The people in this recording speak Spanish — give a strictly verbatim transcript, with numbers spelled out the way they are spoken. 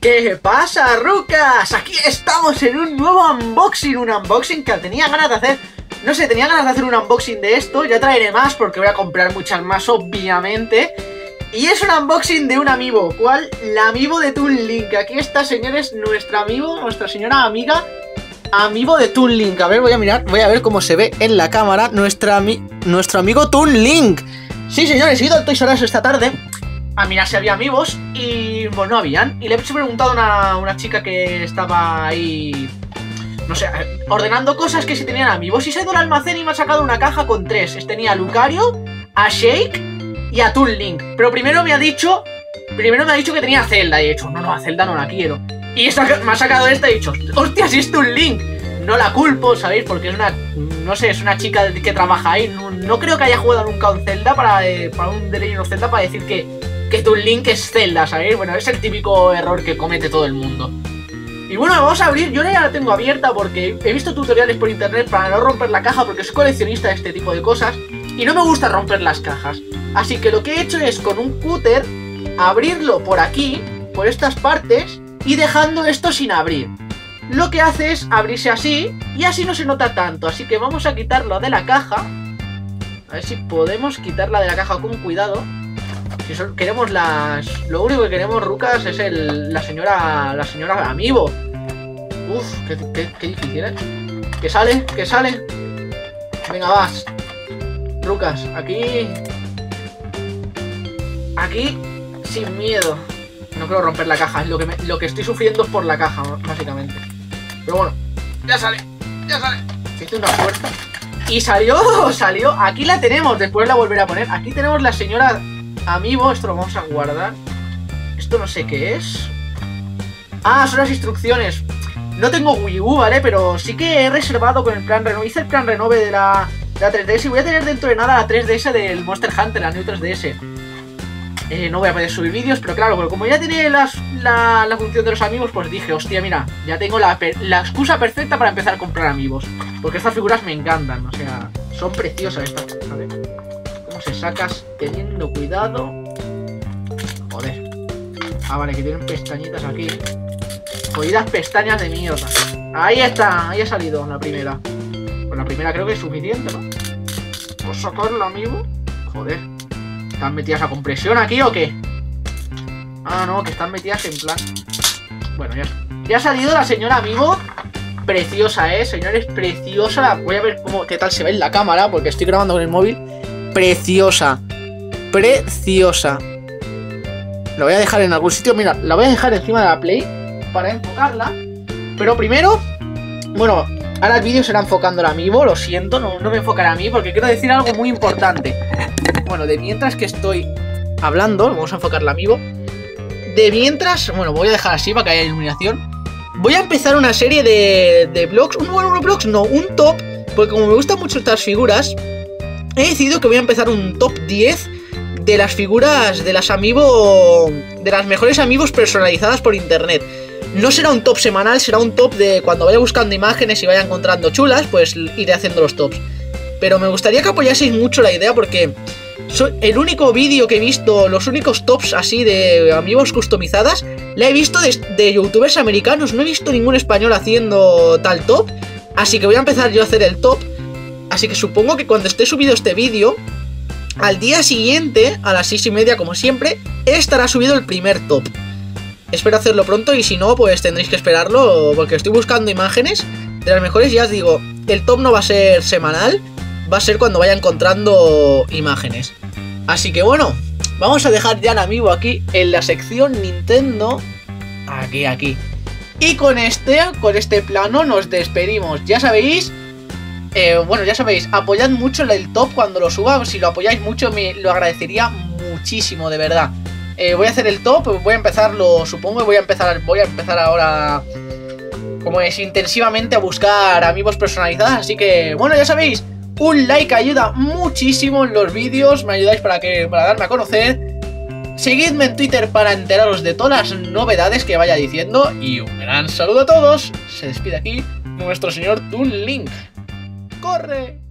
¿Qué pasa, rucas? Aquí estamos en un nuevo unboxing, un unboxing que tenía ganas de hacer. No sé, tenía ganas de hacer un unboxing de esto. Ya traeré más porque voy a comprar muchas más, obviamente. Y es un unboxing de un amiibo. ¿Cuál? La amiibo de Toon Link. Aquí está, señores, nuestra amiibo, nuestra señora amiga amiibo de Toon Link. A ver, voy a mirar, voy a ver cómo se ve en la cámara nuestra, nuestro amigo Toon Link. Sí, señores, he ido al Toys R Us esta tarde a mirar si había amigos y pues no habían. Y le he preguntado a una, una chica que estaba ahí, no sé, ordenando cosas, que si tenían amigos. Y se ha ido al almacén y me ha sacado una caja con tres. Tenía a Lucario, a Shake y a Toon Link. Pero primero me ha dicho, primero me ha dicho que tenía a Zelda. Y he dicho, no, no, a Zelda no la quiero. Y esta, me ha sacado esta y he dicho, hostia, si es Toon Link. No la culpo, ¿sabéis? Porque es una, no sé, es una chica que trabaja ahí. No, no creo que haya jugado nunca un Zelda para, eh, para un The Legend of Zelda para decir que, que Toon Link es Zelda, ¿sabéis? Bueno, es el típico error que comete todo el mundo. Y bueno, vamos a abrir. Yo ya la tengo abierta porque he visto tutoriales por internet para no romper la caja, porque soy coleccionista de este tipo de cosas y no me gusta romper las cajas. Así que lo que he hecho es con un cúter abrirlo por aquí, por estas partes, y dejando esto sin abrir. Lo que hace es abrirse así y así no se nota tanto. Así que vamos a quitarlo de la caja. A ver si podemos quitarla de la caja con cuidado. Si son, queremos las... Lo único que queremos, rucas, es el, la señora la señora amiibo. Uf, qué, qué, qué difícil, ¿eh? Que sale, que sale. Venga, vas, rucas, aquí. Aquí, sin miedo. No quiero romper la caja, es lo que, me, lo que estoy sufriendo por la caja, básicamente. Pero bueno, ya sale, ya sale. Hice una puerta y salió, salió. Aquí la tenemos, después la volveré a poner. Aquí tenemos la señora amiibo. Esto lo vamos a guardar. Esto no sé qué es. Ah, son las instrucciones. No tengo Wii U, ¿vale? Pero sí que he reservado con el plan renove. Hice el plan renove de la, de la tres D S y voy a tener dentro de nada la tres D S del Monster Hunter, la New tres D S. Eh, no voy a poder subir vídeos, pero claro, pero como ya tenía las, la, la función de los amigos, pues dije, hostia, mira, ya tengo la, la excusa perfecta para empezar a comprar amigos. Porque estas figuras me encantan, o sea, son preciosas estas. A ver, ¿cómo se sacas teniendo cuidado? Joder. Ah, vale, que tienen pestañitas aquí. Jodidas pestañas de mierda. Ahí está, ahí ha salido la primera. Pues la primera creo que es suficiente, ¿no? ¿Puedo sacarlo, amigo? Joder. ¿Están metidas a compresión aquí o qué? Ah, no, que están metidas en plan... Bueno, ya, ya ha salido la señora amigo. Preciosa, ¿eh? Señores, preciosa. Voy a ver cómo, qué tal se ve en la cámara, porque estoy grabando con el móvil. Preciosa. Preciosa. La voy a dejar en algún sitio. Mira, la voy a dejar encima de la Play para enfocarla. Pero primero... Bueno, ahora el vídeo será enfocando al amiibo. Lo siento, no, no me enfocará a mí porque quiero decir algo muy importante. Bueno, de mientras que estoy hablando, vamos a enfocar la amiibo. De mientras, bueno, voy a dejar así para que haya iluminación. Voy a empezar una serie de, de vlogs. Un, bueno, no vlogs, no, un top. Porque como me gustan mucho estas figuras, he decidido que voy a empezar un top diez de las figuras de las amiibo, de las mejores amiibos personalizadas por internet. No será un top semanal, será un top de cuando vaya buscando imágenes y vaya encontrando chulas, pues iré haciendo los tops. Pero me gustaría que apoyaseis mucho la idea porque... soy el único vídeo que he visto, los únicos tops así de amigos customizadas, la he visto de, de youtubers americanos. No he visto ningún español haciendo tal top. Así que voy a empezar yo a hacer el top. Así que supongo que cuando esté subido este vídeo, al día siguiente, a las seis y media como siempre, estará subido el primer top. Espero hacerlo pronto y si no, pues tendréis que esperarlo, porque estoy buscando imágenes de las mejores. Ya os digo, el top no va a ser semanal, va a ser cuando vaya encontrando imágenes. Así que bueno, vamos a dejar ya el amiibo aquí en la sección Nintendo. Aquí, aquí. Y con este, con este plano nos despedimos. Ya sabéis, eh, bueno, ya sabéis, apoyad mucho el top cuando lo suba. Si lo apoyáis mucho me lo agradecería muchísimo, de verdad. eh, Voy a hacer el top, voy a empezarlo, supongo, voy a empezar, voy a empezar ahora, como es, intensivamente a buscar amigos personalizados. Así que, bueno, ya sabéis, un like ayuda muchísimo en los vídeos, me ayudáis para, que, para darme a conocer. Seguidme en Twitter para enteraros de todas las novedades que vaya diciendo. Y un gran saludo a todos. Se despide aquí nuestro señor Toon Link. ¡Corre!